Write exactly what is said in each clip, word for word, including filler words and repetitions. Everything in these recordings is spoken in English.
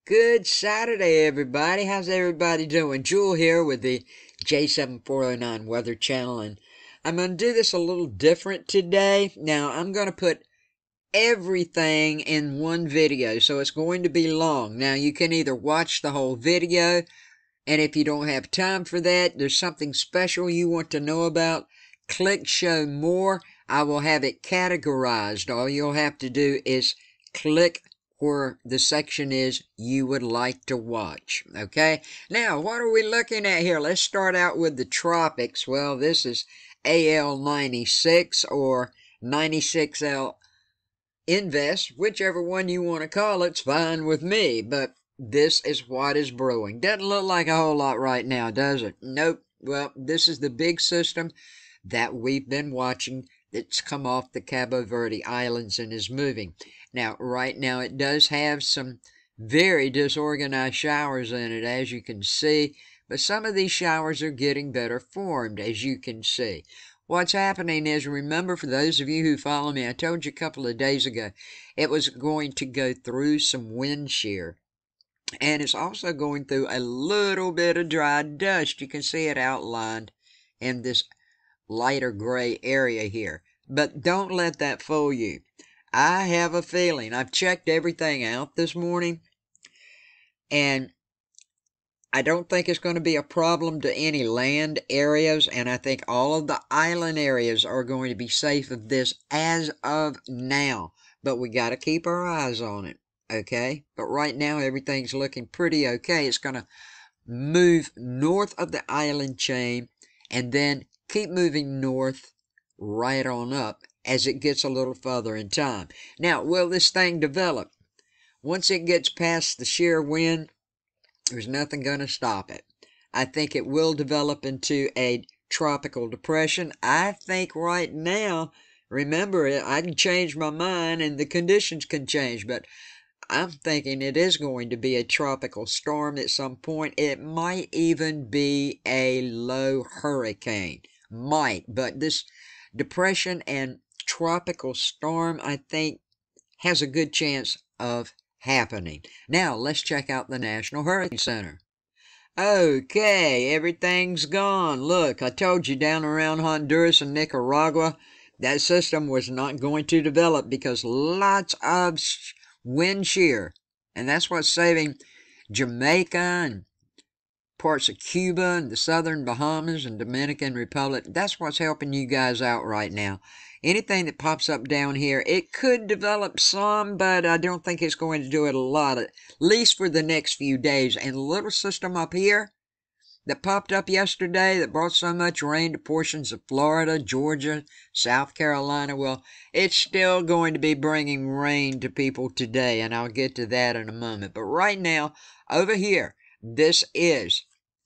Good Saturday, everybody. How's everybody doing? Jewel here with the J seven four oh nine Weather Channel, and I'm going to do this a little different today. Now, I'm going to put everything in one video, so it's going to be long. Now, you can either watch the whole video, and if you don't have time for that, there's something special you want to know about, click Show More. I will have it categorized. All you'll have to do is click where the section is you would like to watch. Okay, now what are we looking at here? Let's start out with the tropics. Well, this is A L ninety-six or ninety-six L Invest, whichever one you want to call it's fine with me, but this is what is brewing. Doesn't look like a whole lot right now, does it? Nope. Well, this is the big system that we've been watching. It's come off the Cabo Verde Islands and is moving. Now, right now, it does have some very disorganized showers in it, as you can see. But some of these showers are getting better formed, as you can see. What's happening is, remember, for those of you who follow me, I told you a couple of days ago, it was going to go through some wind shear. And it's also going through a little bit of dry dust. You can see it outlined in this lighter gray area here. But don't let that fool you. I have a feeling, I've checked everything out this morning, and I don't think it's going to be a problem to any land areas, and I think all of the island areas are going to be safe of this as of now. But we got to keep our eyes on it, okay? But right now, everything's looking pretty okay. It's going to move north of the island chain and then keep moving north right on up as it gets a little further in time. Now, will this thing develop? Once it gets past the shear wind, there's nothing going to stop it. I think it will develop into a tropical depression. I think right now, remember, I can change my mind and the conditions can change, but I'm thinking it is going to be a tropical storm at some point. It might even be a low hurricane. Might, but this depression and tropical storm, I think, has a good chance of happening. Now, let's check out the National Hurricane Center. Okay, everything's gone. Look, I told you down around Honduras and Nicaragua, that system was not going to develop because lots of wind shear. And that's what's saving Jamaica and parts of Cuba and the southern Bahamas and Dominican Republic. That's what's helping you guys out right now. Anything that pops up down here, it could develop some, but I don't think it's going to do it a lot, at least for the next few days. And the little system up here that popped up yesterday that brought so much rain to portions of Florida, Georgia, South Carolina, well, it's still going to be bringing rain to people today, and I'll get to that in a moment. But right now, over here, this is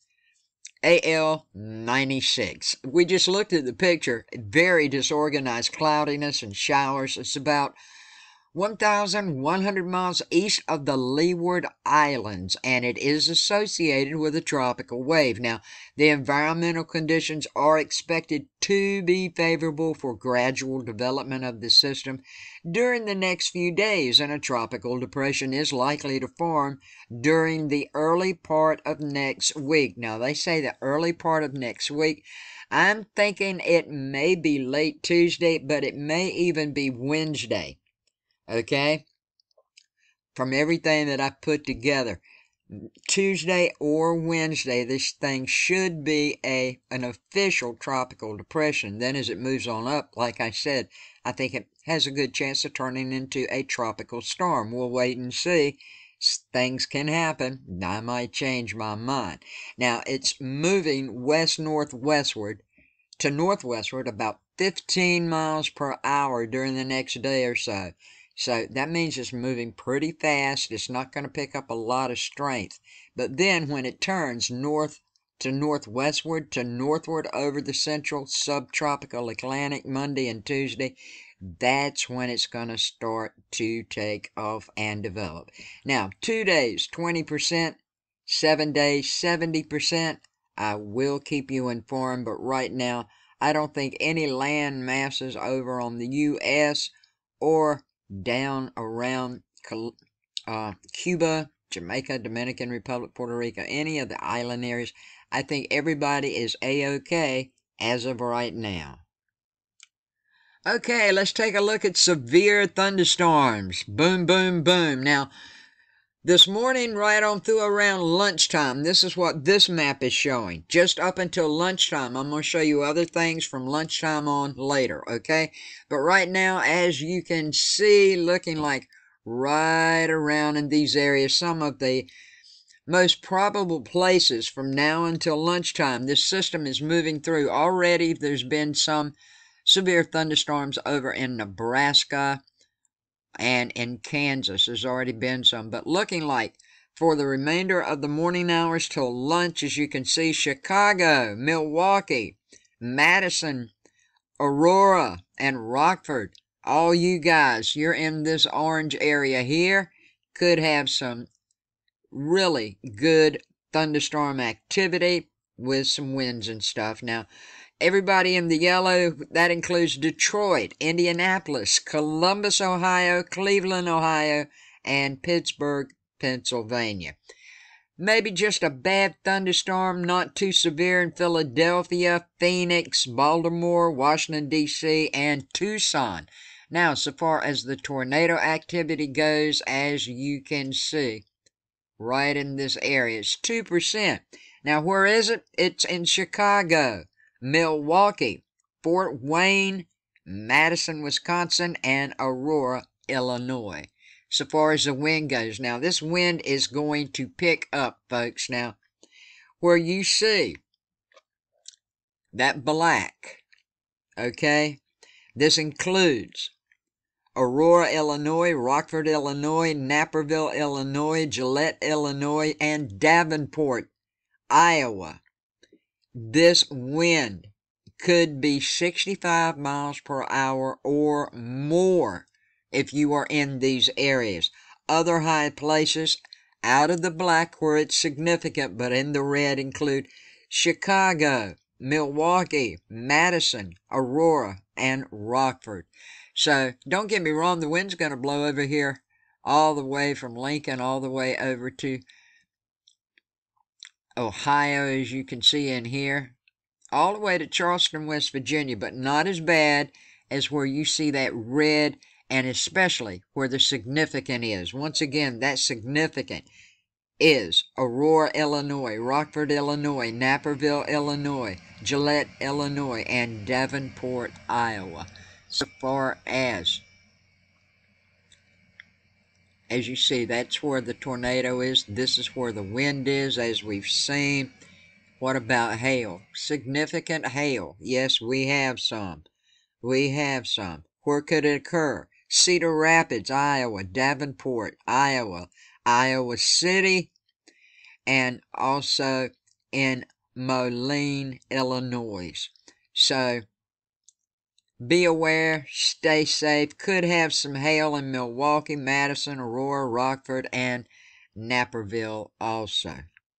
A L ninety-six. We just looked at the picture. Very disorganized cloudiness and showers. It's about one thousand one hundred miles east of the Leeward Islands, and it is associated with a tropical wave. Now, the environmental conditions are expected to be favorable for gradual development of the system during the next few days, and a tropical depression is likely to form during the early part of next week. Now, they say the early part of next week. I'm thinking it may be late Tuesday, but it may even be Wednesday. Okay, from everything that I put together, Tuesday or Wednesday, this thing should be a an official tropical depression. Then as it moves on up, like I said, I think it has a good chance of turning into a tropical storm. We'll wait and see. Things can happen. I might change my mind. Now, it's moving west-northwestward to northwestward about fifteen miles per hour during the next day or so. So that means it's moving pretty fast. It's not going to pick up a lot of strength. But then when it turns north to northwestward to northward over the central subtropical Atlantic Monday and Tuesday, that's when it's going to start to take off and develop. Now, two days, twenty percent. Seven days, seventy percent. I will keep you informed, but right now, I don't think any land masses over on the U S or down around uh, Cuba Jamaica, Dominican Republic, Puerto Rico, any of the island areas. I think everybody is A-OK as of right now. Okay, let's take a look at severe thunderstorms. Boom, boom, boom. Now, this morning, right on through around lunchtime, this is what this map is showing. Just up until lunchtime. I'm going to show you other things from lunchtime on later, okay? But right now, as you can see, looking like right around in these areas, some of the most probable places from now until lunchtime, this system is moving through. Already, there's been some severe thunderstorms over in Nebraska, and in Kansas, there's already been some. But looking like for the remainder of the morning hours till lunch, as you can see, Chicago, Milwaukee, Madison, Aurora, and Rockford, all you guys, you're in this orange area here, could have some really good thunderstorm activity with some winds and stuff. Now, everybody in the yellow, that includes Detroit, Indianapolis, Columbus, Ohio, Cleveland, Ohio, and Pittsburgh, Pennsylvania. Maybe just a bad thunderstorm, not too severe in Philadelphia, Phoenix, Baltimore, Washington, D C, and Tucson. Now, so far as the tornado activity goes, as you can see, right in this area, it's two percent. Now, where is it? It's in Chicago, Milwaukee, Fort Wayne, Madison, Wisconsin, and Aurora, Illinois. So far as the wind goes. Now, this wind is going to pick up, folks. Now, where you see that black, okay, this includes Aurora, Illinois, Rockford, Illinois, Naperville, Illinois, Gillette, Illinois, and Davenport, Iowa. This wind could be sixty-five miles per hour or more if you are in these areas. Other high places out of the black where it's significant, but in the red, include Chicago, Milwaukee, Madison, Aurora, and Rockford. So don't get me wrong, the wind's going to blow over here all the way from Lincoln all the way over to Ohio, as you can see in here, all the way to Charleston, West Virginia, but not as bad as where you see that red, and especially where the significant is. Once again, that significant is Aurora, Illinois, Rockford, Illinois, Naperville, Illinois, Gillette, Illinois, and Davenport, Iowa. So far as, as you see, that's where the tornado is. This is where the wind is, as we've seen. What about hail? Significant hail. Yes, we have some. We have some. Where could it occur? Cedar Rapids, Iowa, Davenport, Iowa, Iowa City, and also in Moline, Illinois. So be aware, stay safe. Could have some hail in Milwaukee, Madison, Aurora, Rockford, and Naperville also.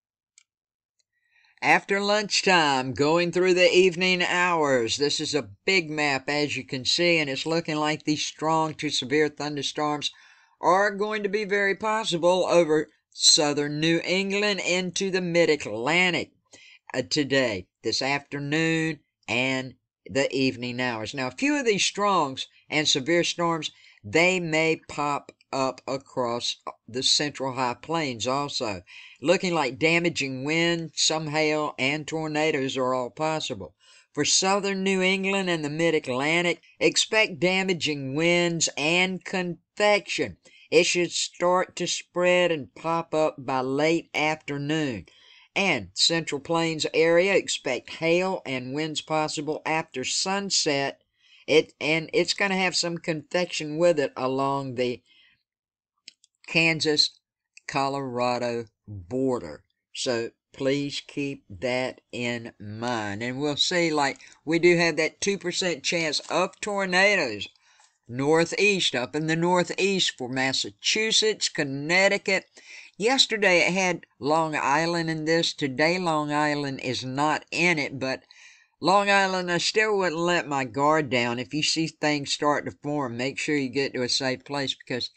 After lunchtime, going through the evening hours, this is a big map, as you can see, and it's looking like these strong to severe thunderstorms are going to be very possible over southern New England into the mid-Atlantic uh, today, this afternoon, and the evening hours. Now, a few of these strongs and severe storms, they may pop up across the central high plains also. Looking like damaging wind, some hail, and tornadoes are all possible. For southern New England and the mid-Atlantic, expect damaging winds and convection. It should start to spread and pop up by late afternoon. And Central Plains area, expect hail and winds possible after sunset. It and it's going to have some convection with it along the Kansas, Colorado border. So please keep that in mind. And we'll see, like, we do have that two percent chance of tornadoes northeast, up in the northeast for Massachusetts, Connecticut. Yesterday it had Long Island in this. Today Long Island is not in it, but Long Island, I still wouldn't let my guard down. If you see things start to form, make sure you get to a safe place, because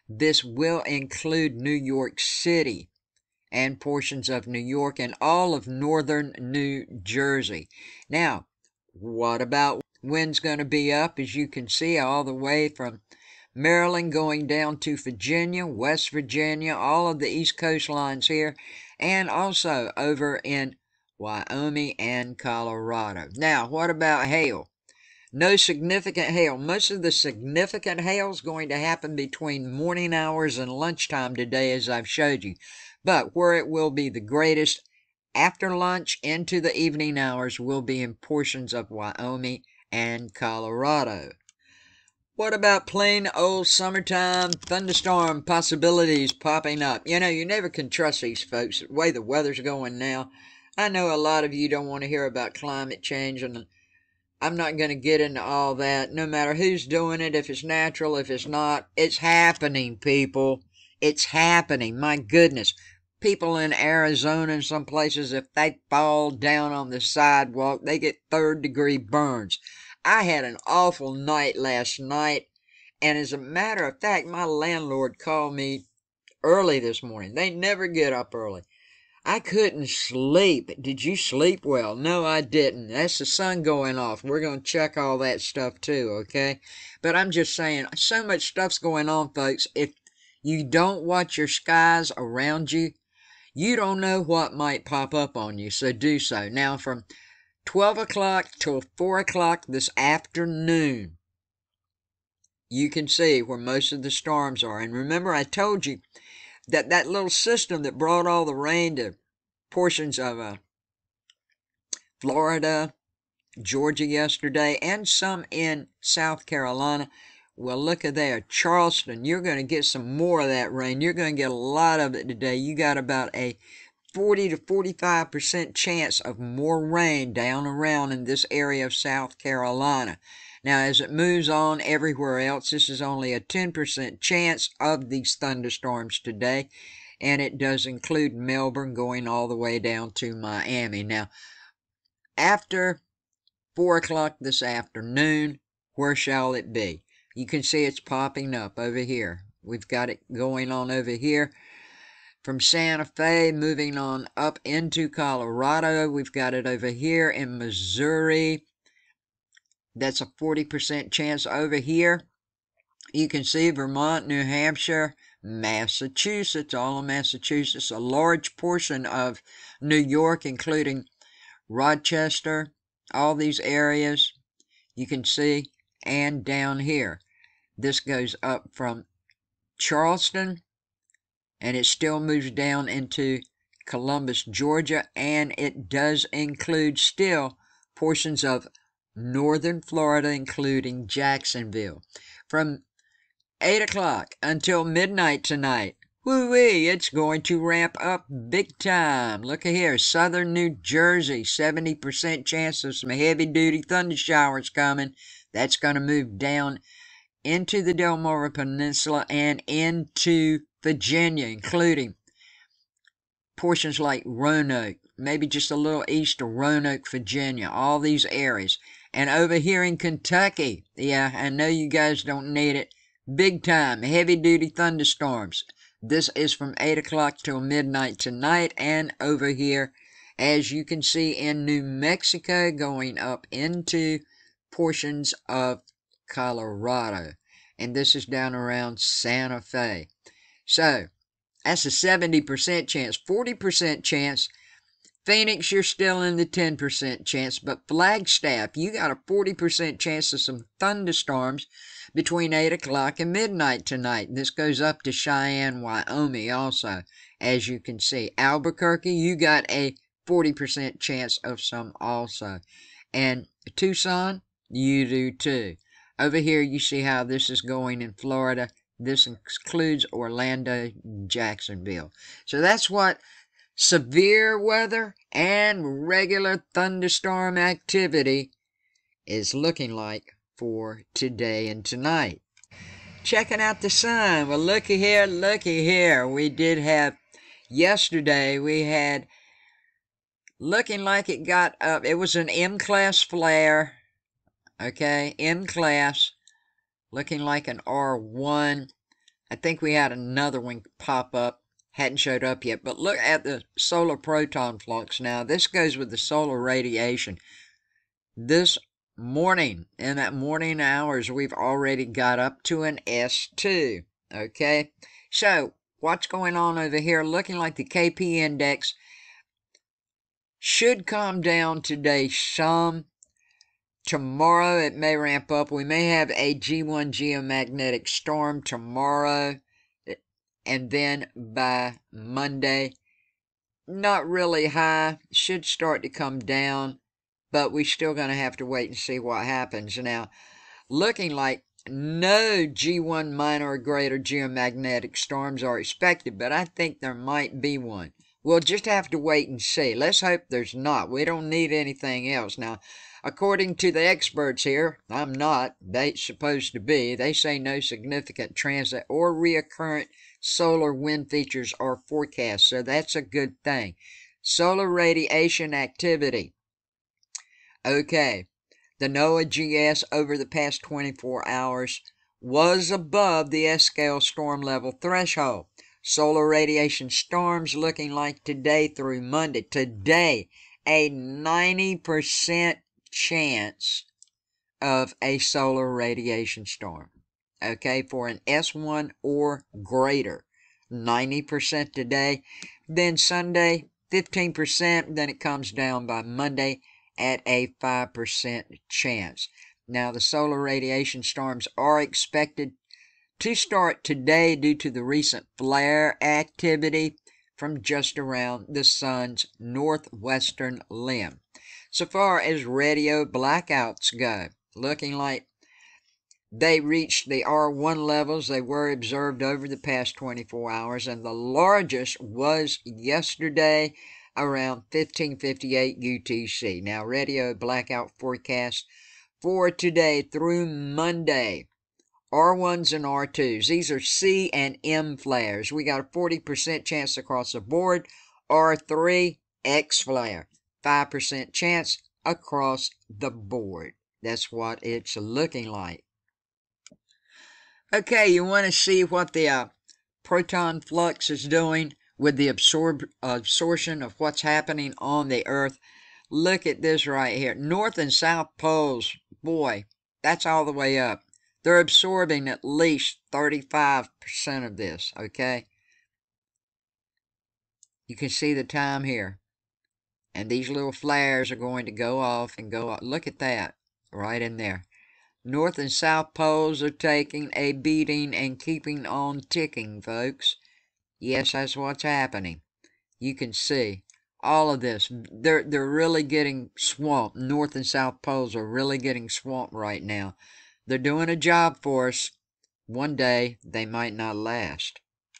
This will include New York City and portions of New York and all of northern New Jersey. Now, what about winds going to be up, as you can see, all the way from Maryland going down to Virginia, West Virginia, all of the East Coast lines here, and also over in Wyoming and Colorado. Now, what about hail? No significant hail. Most of the significant hail is going to happen between morning hours and lunchtime today, as I've showed you. But where it will be the greatest after lunch into the evening hours will be in portions of Wyoming and Colorado. What about plain old summertime thunderstorm possibilities popping up? You know, you never can trust these folks, the way the weather's going now. I know a lot of you don't want to hear about climate change, and I'm not going to get into all that. No matter who's doing it, if it's natural, if it's not, it's happening, people. It's happening. My goodness. People in Arizona and some places, if they fall down on the sidewalk, they get third degree burns. I had an awful night last night, and as a matter of fact, my landlord called me early this morning. They never get up early. I couldn't sleep. Did you sleep well? No, I didn't. That's the sun going off. We're going to check all that stuff too, okay? But I'm just saying, so much stuff's going on, folks. If you don't watch your skies around you, you don't know what might pop up on you, so do so. Now, from twelve o'clock till four o'clock this afternoon, you can see where most of the storms are. And remember, I told you that that little system that brought all the rain to portions of uh, Florida, Georgia yesterday, and some in South Carolina. Well, look at there. Charleston, you're going to get some more of that rain. You're going to get a lot of it today. You got about a forty to forty-five percent chance of more rain down around in this area of South Carolina. Now, as it moves on everywhere else, this is only a ten percent chance of these thunderstorms today, and it does include Melbourne going all the way down to Miami. Now, after four o'clock this afternoon, where shall it be? You can see it's popping up over here. We've got it going on over here. From Santa Fe, moving on up into Colorado. We've got it over here in Missouri. That's a forty percent chance over here. You can see Vermont, New Hampshire, Massachusetts, all of Massachusetts, a large portion of New York, including Rochester, all these areas you can see, and down here. This goes up from Charleston, and it still moves down into Columbus, Georgia, and it does include still portions of northern Florida, including Jacksonville. From eight o'clock until midnight tonight, woo-wee, it's going to ramp up big time. Look at here, southern New Jersey, seventy percent chance of some heavy-duty thunder showers coming. That's going to move down into the Delmarva Peninsula and into Virginia, including portions like Roanoke, maybe just a little east of Roanoke, Virginia, all these areas. And over here in Kentucky, yeah, I know you guys don't need it, big time, heavy-duty thunderstorms. This is from eight o'clock till midnight tonight, and over here, as you can see in New Mexico, going up into portions of Colorado. And this is down around Santa Fe. So, that's a seventy percent chance. forty percent chance. Phoenix, you're still in the ten percent chance. But Flagstaff, you got a forty percent chance of some thunderstorms between eight o'clock and midnight tonight. This goes up to Cheyenne, Wyoming also, as you can see. Albuquerque, you got a forty percent chance of some also. And Tucson, you do too. Over here, you see how this is going in Florida. This includes Orlando, Jacksonville. So that's what severe weather and regular thunderstorm activity is looking like for today and tonight. Checking out the sun. Well, looky here, looky here. We did have, yesterday, we had, looking like it got up. It was an M-class flare. Okay, M-class, looking like an R one. I think we had another one pop up. Hadn't showed up yet. But look at the solar proton flux now. This goes with the solar radiation. This morning, in that morning hours, we've already got up to an S two. Okay? So, what's going on over here? Looking like the K P index should calm down today some. Tomorrow it may ramp up. We may have a G one geomagnetic storm tomorrow. And then by Monday, not really high. Should start to come down. But we're still going to have to wait and see what happens. Now, looking like no G one minor or greater geomagnetic storms are expected, but I think there might be one. We'll just have to wait and see. Let's hope there's not. We don't need anything else. Now, according to the experts here, I'm not. They're supposed to be. They say no significant transit or recurrent solar wind features are forecast, so that's a good thing. Solar radiation activity. Okay, the NOAA G S over the past twenty-four hours was above the S-scale storm level threshold. Solar radiation storms looking like today through Monday. Today, a ninety percent chance of a solar radiation storm. Okay, for an S one or greater. ninety percent today. Then Sunday, fifteen percent. Then it comes down by Monday at a five percent chance. Now, the solar radiation storms are expected to start today due to the recent flare activity from just around the sun's northwestern limb. So far as radio blackouts go, looking like they reached the R one levels. They were observed over the past twenty-four hours, and the largest was yesterday around fifteen fifty-eight U T C. Now, radio blackout forecast for today through Monday. R ones and R twos. These are C and M flares. We got a forty percent chance across the board. R three, X flare. five percent chance across the board. That's what it's looking like. Okay, you want to see what the uh, proton flux is doing with the absorb absorption of what's happening on the Earth. Look at this right here. North and South poles, boy, that's all the way up. They're absorbing at least thirty-five percent of this, okay? You can see the time here. And these little flares are going to go off and go off. Look at that, right in there. North and South poles are taking a beating and keeping on ticking, folks. Yes, that's what's happening. You can see all of this. They're, they're really getting swamped. North and South poles are really getting swamped right now. They're doing a job for us. One day, they might not last.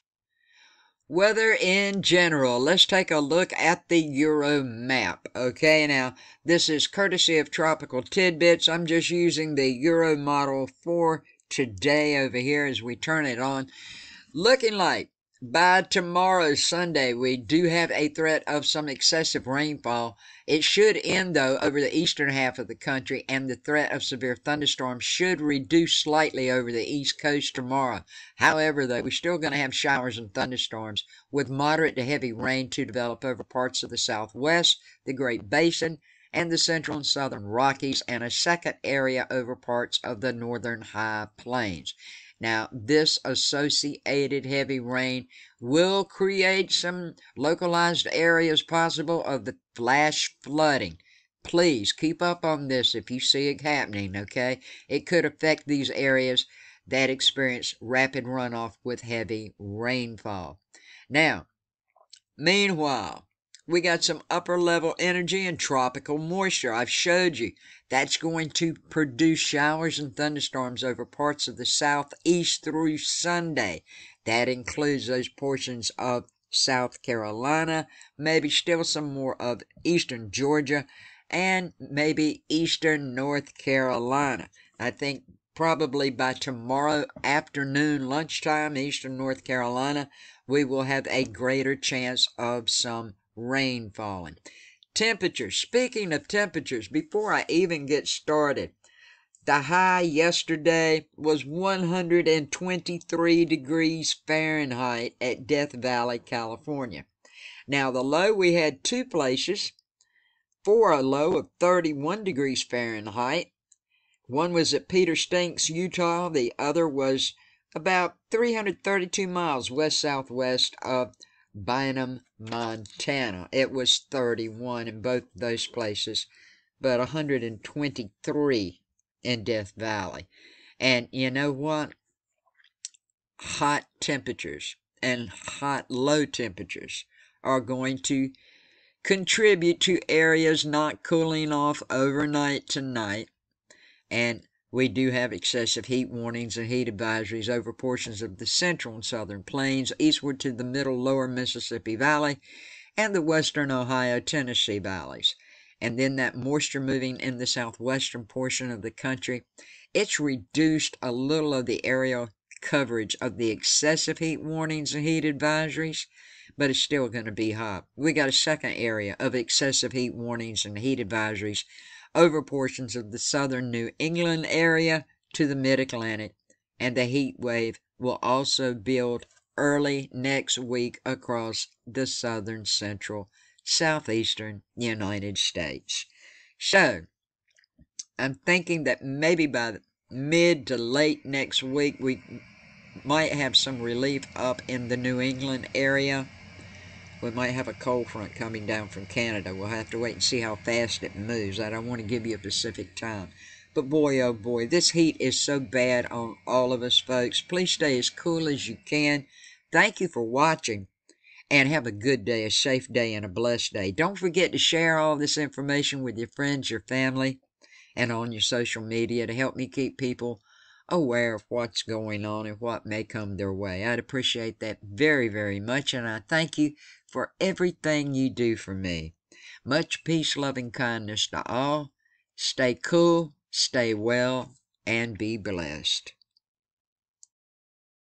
Weather in general. Let's take a look at the Euro map. Okay, now, this is courtesy of Tropical Tidbits. I'm just using the Euro model for today over here as we turn it on. Looking like by tomorrow, Sunday, we do have a threat of some excessive rainfall. It should end, though, over the eastern half of the country, and the threat of severe thunderstorms should reduce slightly over the east coast tomorrow. However, though, we're still going to have showers and thunderstorms with moderate to heavy rain to develop over parts of the southwest, the Great Basin, and the central and southern Rockies, and a second area over parts of the northern high plains. Now, this associated heavy rain will create some localized areas possible of the flash flooding. Please keep up on this if you see it happening, okay? It could affect these areas that experience rapid runoff with heavy rainfall. Now, meanwhile, we got some upper level energy and tropical moisture. I've showed you that's going to produce showers and thunderstorms over parts of the southeast through Sunday. That includes those portions of South Carolina, maybe still some more of eastern Georgia, and maybe eastern North Carolina. I think probably by tomorrow afternoon, lunchtime, eastern North Carolina, we will have a greater chance of some rain falling. Temperatures. Speaking of temperatures, before I even get started, The high yesterday was one hundred twenty-three degrees Fahrenheit at Death Valley, California. Now, the low, we had two places for a low of thirty-one degrees Fahrenheit. One was at Peter Stinks, Utah. The other was about three hundred thirty-two miles west-southwest of Bynum, Montana. It was thirty-one in both those places, but one hundred twenty-three in Death Valley. And you know what? Hot temperatures and hot low temperatures are going to contribute to areas not cooling off overnight tonight. And we do have excessive heat warnings and heat advisories over portions of the central and southern plains, eastward to the middle lower Mississippi Valley, and the western Ohio, Tennessee valleys. And then that moisture moving in the southwestern portion of the country, it's reduced a little of the area coverage of the excessive heat warnings and heat advisories, but it's still going to be hot. We got a second area of excessive heat warnings and heat advisories over portions of the southern New England area to the mid-Atlantic, and the heat wave will also build early next week across the southern, central, southeastern United States. So, I'm thinking that maybe by mid to late next week, we might have some relief up in the New England area. We might have a cold front coming down from Canada. We'll have to wait and see how fast it moves. I don't want to give you a specific time. But boy, oh boy, this heat is so bad on all of us, folks. Please stay as cool as you can. Thank you for watching. And have a good day, a safe day, and a blessed day. Don't forget to share all this information with your friends, your family, and on your social media to help me keep people aware of what's going on and what may come their way. I'd appreciate that very, very much, and I thank you for everything you do for me. Much peace, love, and kindness to all. Stay cool, stay well, and be blessed.